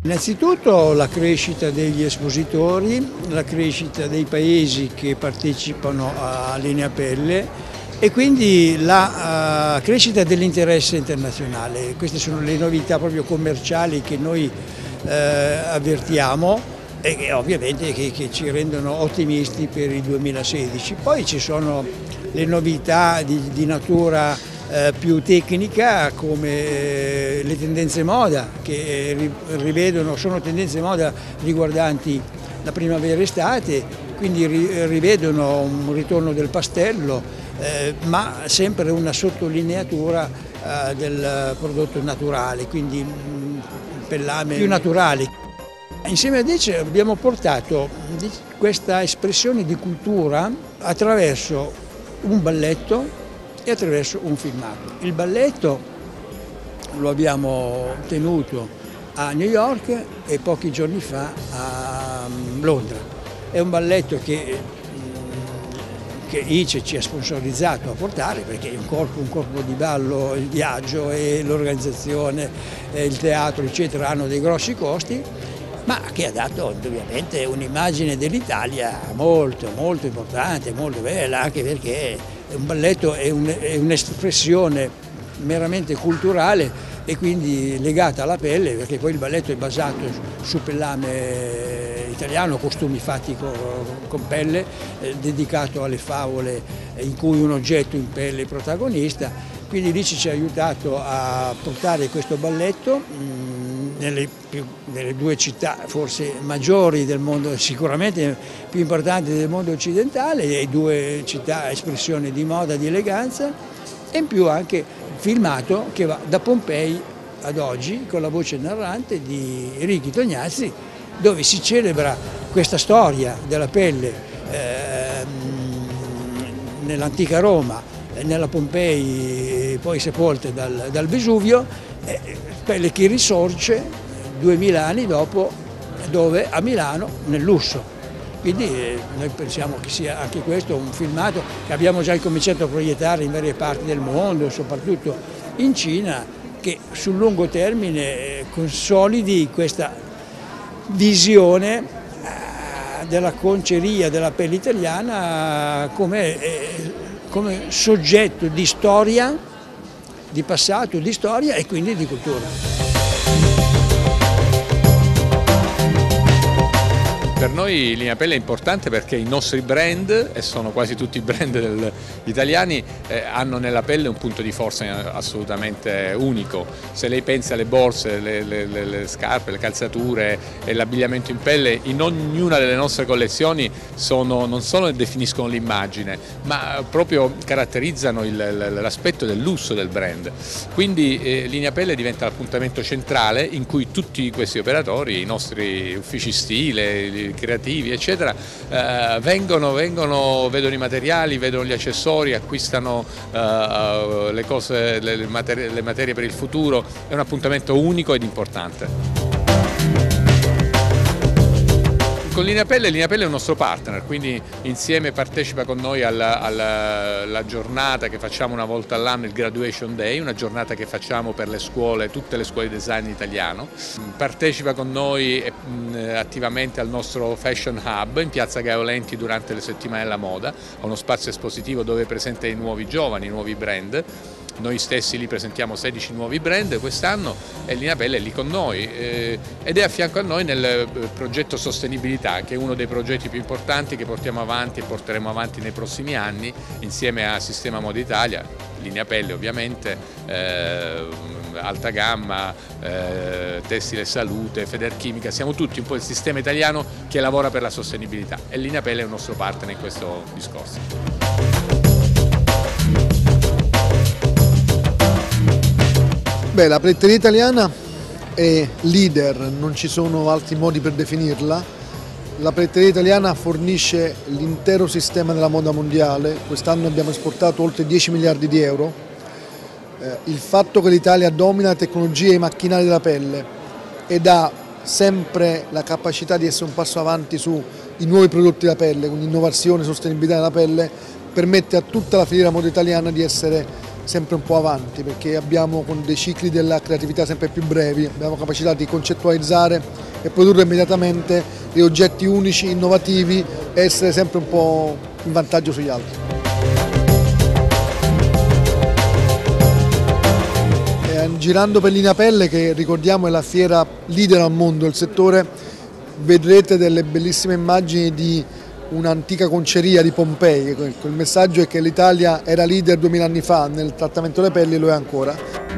Innanzitutto la crescita degli espositori, la crescita dei paesi che partecipano a Linea Pelle e quindi la crescita dell'interesse internazionale. Queste sono le novità proprio commerciali che noi avvertiamo e che ovviamente che ci rendono ottimisti per il 2016. Poi ci sono le novità di natura più tecnica, come le tendenze moda che sono tendenze moda riguardanti la primavera-estate, quindi rivedono un ritorno del pastello, ma sempre una sottolineatura del prodotto naturale, quindi pellame più naturali. Insieme a Dece abbiamo portato questa espressione di cultura attraverso un balletto e attraverso un filmato. Il balletto lo abbiamo tenuto a New York e pochi giorni fa a Londra. È un balletto che ICE ci ha sponsorizzato a portare, perché un corpo di ballo, il viaggio e l'organizzazione, il teatro eccetera hanno dei grossi costi, ma che ha dato indubbiamente un'immagine dell'Italia molto molto importante, molto bella, anche perché un balletto è un'espressione meramente culturale e quindi legata alla pelle, perché poi il balletto è basato su pellame italiano, costumi fatti con pelle, dedicato alle favole in cui un oggetto in pelle è protagonista. Quindi l'ICE ci ha aiutato a portare questo balletto nelle due città forse maggiori del mondo, sicuramente più importanti del mondo occidentale, e due città espressione di moda, di eleganza, e in più anche filmato che va da Pompei ad oggi con la voce narrante di Ricky Tognazzi, dove si celebra questa storia della pelle nell'antica Roma, nella Pompei poi sepolte dal Vesuvio, pelle che risorge 2000 anni dopo, dove a Milano nel lusso. Quindi noi pensiamo che sia anche questo un filmato che abbiamo già cominciato a proiettare in varie parti del mondo, soprattutto in Cina, che sul lungo termine consolidi questa visione della conceria della pelle italiana come soggetto di storia, di passato, di storia e quindi di cultura. Per noi Linea Pelle è importante perché i nostri brand, e sono quasi tutti i brand italiani, hanno nella pelle un punto di forza assolutamente unico. Se lei pensa alle borse, le scarpe, le calzature e l'abbigliamento in pelle, in ognuna delle nostre collezioni non solo definiscono l'immagine, ma proprio caratterizzano l'aspetto del lusso del brand. Quindi Linea Pelle diventa l'appuntamento centrale in cui tutti questi operatori, i nostri uffici stile, creativi eccetera, vedono i materiali, vedono gli accessori, acquistano le cose, le materie per il futuro. È un appuntamento unico ed importante. Con Linea Pelle è un nostro partner, quindi insieme partecipa con noi alla giornata che facciamo una volta all'anno, il Graduation Day, una giornata che facciamo per le scuole, tutte le scuole di design italiano. Partecipa con noi attivamente al nostro Fashion Hub in Piazza Gaolenti durante le settimane della moda, a uno spazio espositivo dove è presente i nuovi giovani, i nuovi brand. Noi stessi lì presentiamo 16 nuovi brand quest'anno e Linea Pelle è lì con noi ed è a fianco a noi nel progetto Sostenibilità, che è uno dei progetti più importanti che portiamo avanti e porteremo avanti nei prossimi anni insieme a Sistema Moda Italia, Linea Pelle ovviamente, Alta Gamma, Tessile e Salute, Federchimica. Siamo tutti un po' il sistema italiano che lavora per la sostenibilità e Linea Pelle è il nostro partner in questo discorso. Beh, la pelletteria italiana è leader, non ci sono altri modi per definirla. La pelletteria italiana fornisce l'intero sistema della moda mondiale, quest'anno abbiamo esportato oltre 10 miliardi di euro. Il fatto che l'Italia domina la tecnologia e i macchinari della pelle ed ha sempre la capacità di essere un passo avanti sui nuovi prodotti della pelle, quindi innovazione e sostenibilità della pelle, permette a tutta la filiera moda italiana di essere sempre un po' avanti, perché abbiamo con dei cicli della creatività sempre più brevi, abbiamo capacità di concettualizzare e produrre immediatamente dei oggetti unici, innovativi e essere sempre un po' in vantaggio sugli altri. Girando per Linea Pelle, che ricordiamo è la fiera leader al mondo del settore, vedrete delle bellissime immagini di un'antica conceria di Pompei. Il messaggio è che l'Italia era leader 2000 anni fa nel trattamento delle pelli e lo è ancora.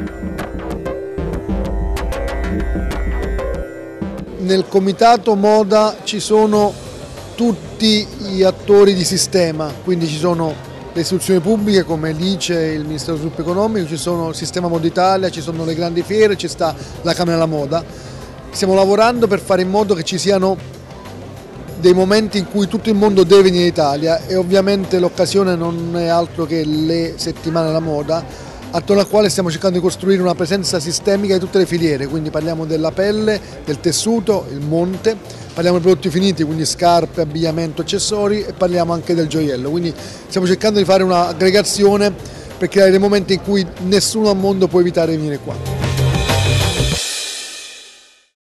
Nel comitato moda ci sono tutti gli attori di sistema, quindi ci sono le istituzioni pubbliche come l'ICE e il Ministero dello Sviluppo Economico, ci sono il Sistema Moda Italia, ci sono le grandi fiere, ci sta la Camera della Moda. Stiamo lavorando per fare in modo che ci siano dei momenti in cui tutto il mondo deve venire in Italia e ovviamente l'occasione non è altro che le settimane della moda, attorno al quale stiamo cercando di costruire una presenza sistemica di tutte le filiere, quindi parliamo della pelle, del tessuto, il monte, parliamo di prodotti finiti, quindi scarpe, abbigliamento, accessori e parliamo anche del gioiello, quindi stiamo cercando di fare un'aggregazione per creare dei momenti in cui nessuno al mondo può evitare di venire qua.